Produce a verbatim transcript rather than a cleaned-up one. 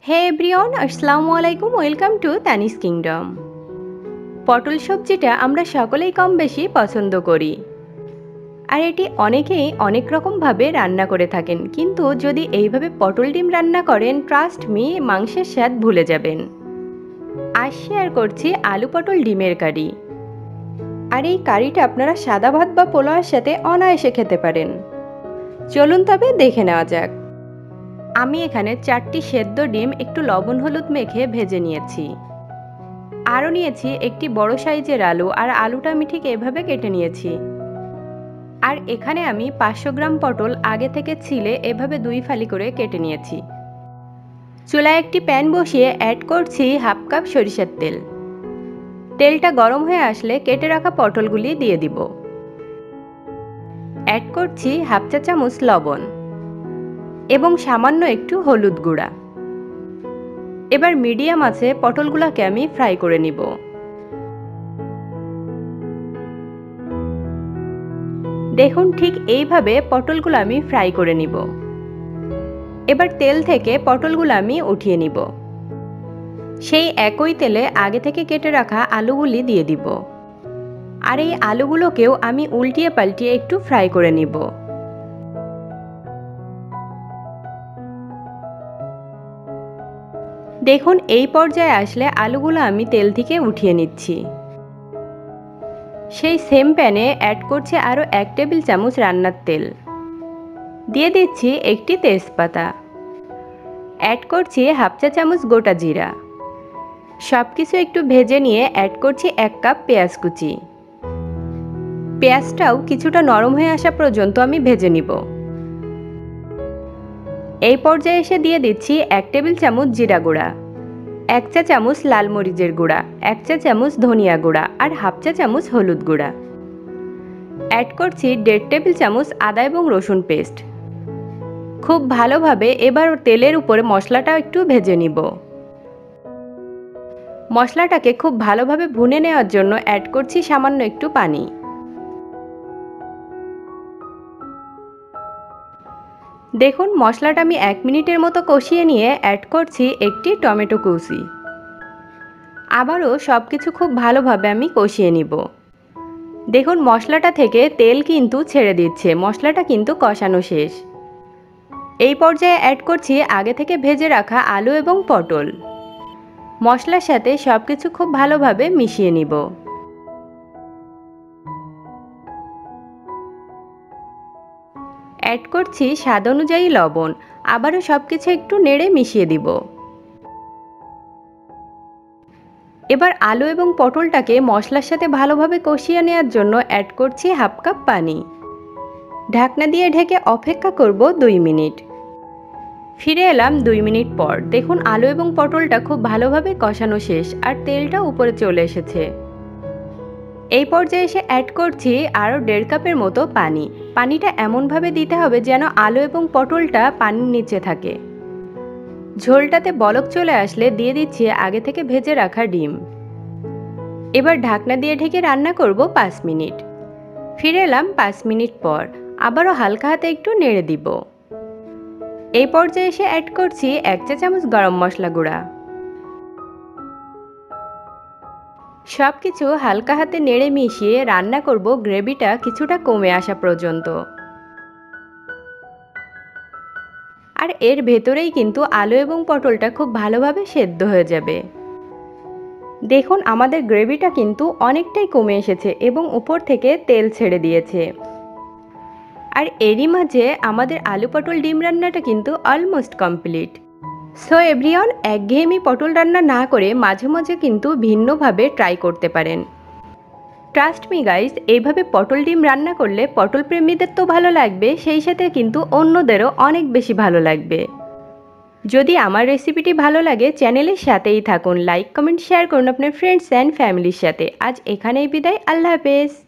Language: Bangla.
হে এভরিওয়ান, আসসালামু আলাইকুম। Welcome to Tanis kingdom. পটল সবজিটা আমরা সকলেই কম বেশি পছন্দ করি, আর এটি অনেকেই অনেক রকমভাবে রান্না করে থাকেন, কিন্তু যদি এইভাবে পটল ডিম রান্না করেন, ট্রাস্ট মি, মাংসের স্বাদ ভুলে যাবেন। আজ শেয়ার করছি আলু পটল ডিমের কারি। আর এই কারিটা আপনারা সাদা ভাত বা পোলাওয়ের সাথে অনায়াসে খেতে পারেন। চলুন তবে দেখে নেওয়া যাক। আমি এখানে চারটি সেদ্ধ ডিম একটু লবণ হলুদ মেখে ভেজে নিয়েছি। আরও নিয়েছি একটি বড় সাইজের আলু, আর আলুটা আমি ঠিক এভাবে কেটে নিয়েছি। আর এখানে আমি পাঁচশো গ্রাম পটল আগে থেকে ছিলে এভাবে দুই ফালি করে কেটে নিয়েছি। চুলায় একটি প্যান বসিয়ে অ্যাড করছি হাফ কাপ সরিষার তেল। তেলটা গরম হয়ে আসলে কেটে রাখা পটলগুলি দিয়ে দিব। অ্যাড করছি হাফ চা চামচ লবণ এবং সামান্য একটু হলুদ গুঁড়া। এবার মিডিয়াম আছে পটলগুলোকে আমি ফ্রাই করে নিব। দেখুন, ঠিক এইভাবে পটলগুলো আমি ফ্রাই করে নিব। এবার তেল থেকে পটলগুলো আমি উঠিয়ে নিব। সেই একই তেলে আগে থেকে কেটে রাখা আলুগুলি দিয়ে দিব। আর এই আলুগুলোকেও আমি উল্টিয়ে পাল্টিয়ে একটু ফ্রাই করে নিব। দেখুন, এই পর্যায়ে আসলে আলুগুলো আমি তেল থেকে উঠিয়ে নিচ্ছি। সেই সেম প্যানে অ্যাড করছি আরও এক টেবিল চামচ রান্নার তেল। দিয়ে দিচ্ছি একটি তেজপাতা। অ্যাড করছি হাফ চা চামচ গোটা জিরা। সব কিছু একটু ভেজে নিয়ে অ্যাড করছি এক কাপ পেঁয়াজ কুচি। পেঁয়াজটাও কিছুটা নরম হয়ে আসা পর্যন্ত আমি ভেজে নিব। এই পর্যায়ে এসে দিয়ে দিচ্ছি এক টেবিল চামচ জিরা গুঁড়া, এক চা চামচ লাল মরিচের গুঁড়া, এক চা চামচ ধনিয়া গুঁড়া আর হাফ চা চামচ হলুদ গুঁড়া। অ্যাড করছি দেড় টেবিল চামচ আদা এবং রসুন পেস্ট। খুব ভালোভাবে এবার তেলের উপরে মশলাটা একটু ভেজে নিব। মশলাটাকে খুব ভালোভাবে ভুনে নেওয়ার জন্য অ্যাড করছি সামান্য একটু পানি। দেখুন, মশলাটা আমি এক মিনিটের মতো কষিয়ে নিয়ে অ্যাড করছি একটি টমেটো কুচি। আবারও সব কিছু খুব ভালোভাবে আমি কষিয়ে নিব। দেখুন, মশলাটা থেকে তেল কিন্তু ছেড়ে দিচ্ছে, মশলাটা কিন্তু কষানো শেষ। এই পর্যায়ে অ্যাড করছি আগে থেকে ভেজে রাখা আলু এবং পটল। মশলার সাথে সব কিছু খুব ভালোভাবে মিশিয়ে নিব। অ্যাড করছি স্বাদ অনুযায়ী লবণ। আবারও সব কিছু একটু নেড়ে মিশিয়ে দিব। এবার আলু এবং পটলটাকে মশলার সাথে ভালোভাবে কষিয়ে নেওয়ার জন্য অ্যাড করছি হাফ কাপ পানি। ঢাকনা দিয়ে ঢেকে অপেক্ষা করব দুই মিনিট। ফিরে এলাম দুই মিনিট পর। দেখুন, আলু এবং পটলটা খুব ভালোভাবে কষানো শেষ আর তেলটা উপরে চলে এসেছে। এই পর্যায়ে এসে অ্যাড করছি আরও দেড় কাপের মতো পানি। পানিটা এমনভাবে দিতে হবে যেন আলু এবং পটলটা পানির নিচে থাকে। ঝোলটাতে বলক চলে আসলে দিয়ে দিচ্ছি আগে থেকে ভেজে রাখা ডিম। এবার ঢাকনা দিয়ে ঢেকে রান্না করব পাঁচ মিনিট। ফিরে এলাম পাঁচ মিনিট পর। আবারও হালকা হাতে একটু নেড়ে দিব। এই পর্যায়ে এসে অ্যাড করছি এক চা চামচ গরম মশলা গুঁড়া। সব কিছু হালকা হাতে নেড়ে মিশিয়ে রান্না করব গ্রেভিটা কিছুটা কমে আসা পর্যন্ত। আর এর ভেতরেই কিন্তু আলু এবং পটলটা খুব ভালোভাবে সেদ্ধ হয়ে যাবে। দেখুন, আমাদের গ্রেভিটা কিন্তু অনেকটাই কমে এসেছে এবং উপর থেকে তেল ছেড়ে দিয়েছে। আর এরই মাঝে আমাদের আলু পটল ডিম রান্নাটা কিন্তু অলমোস্ট কমপ্লিট। সো এভরিওয়ান, একঘেয়েমি পটল রান্না না করে মাঝে মাঝে কিন্তু ভিন্নভাবে ট্রাই করতে পারেন। ট্রাস্ট মি গাইস, এইভাবে পটল ডিম রান্না করলে পটল প্রেমীদের তো ভালো লাগবে, সেই সাথে কিন্তু অন্যদেরও অনেক বেশি ভালো লাগবে। যদি আমার রেসিপিটি ভালো লাগে, চ্যানেলের সাথেই থাকুন, লাইক কমেন্ট শেয়ার করুন আপনার ফ্রেন্ডস অ্যান্ড ফ্যামিলির সাথে। আজ এখানেই বিদায়, আল্লাহ হাফেজ।